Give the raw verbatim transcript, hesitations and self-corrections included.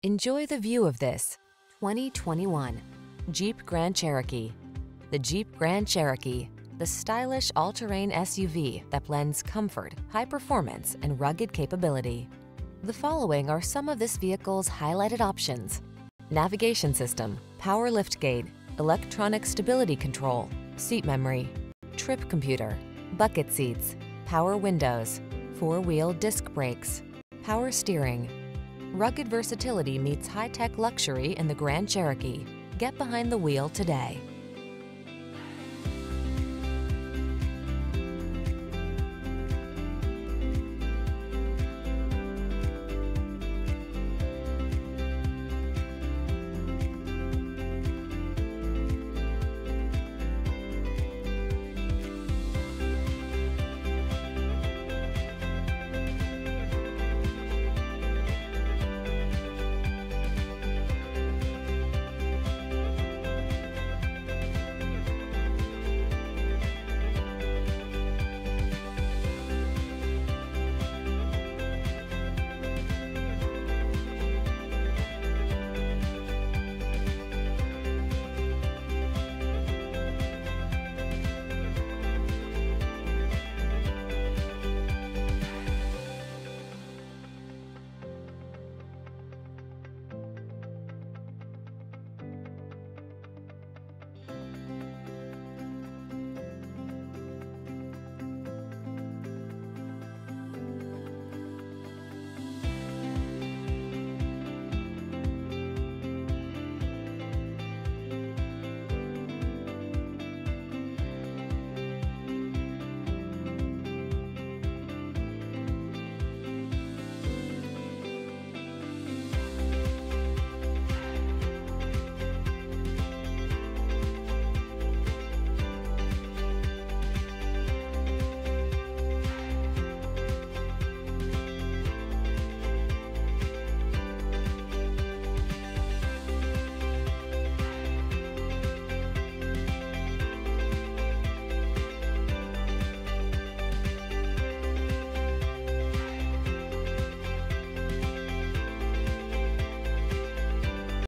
Enjoy the view of this twenty twenty-one Jeep Grand Cherokee. The Jeep Grand Cherokee, the stylish all-terrain S U V that blends comfort, high performance, and rugged capability. The following are some of this vehicle's highlighted options: navigation system, power liftgate, electronic stability control, seat memory, trip computer, bucket seats, power windows, four-wheel disc brakes, power steering. Rugged versatility meets high-tech luxury in the Grand Cherokee. Get behind the wheel today.